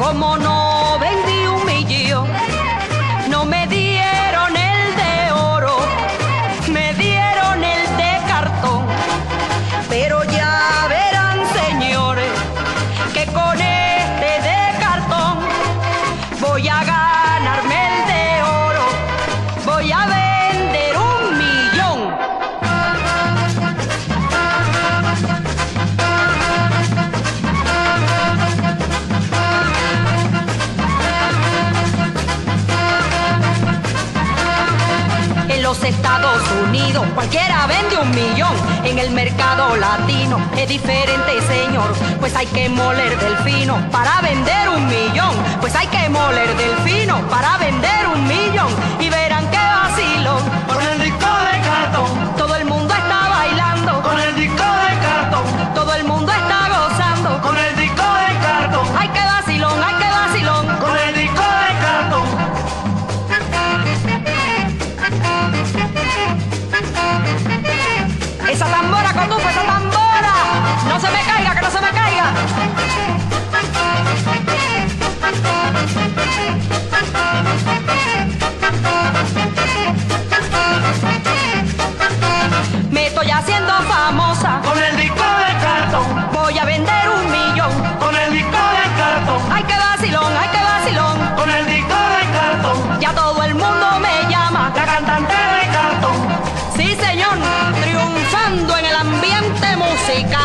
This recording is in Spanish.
Como no vendí 1.000.000, no me dieron el de oro, me dieron el de cartón. Pero ya verán, señores, que con este de cartón voy a ganarme el de oro, voy a vender 1.000.000. En los Estados Unidos cualquiera vende 1.000.000. En el mercado latino es diferente, señor, pues hay que moler del fino para vender 1.000.000. Pues hay que moler del fino para vender 1.000.000. Y verán qué vacilón Con el disco de cartón, todo el mundo está bailando, con el disco de cartón, todo el mundo está gozando. con el disco de cartón, Ay, qué vacilón, ay, qué vacilón. con el disco de cartón. Esa tambora, conduce esa tambora. No se me caiga, que no se me caiga. Me estoy haciendo famosa, Con el disco de cartón, voy a vender 1.000.000. con el disco de cartón, Ay, qué vacilón, ay, qué vacilón. con el disco de cartón, Ya todo el mundo me llama. la cantante de cartón. Sí, señor, triunfando en el ambiente musical.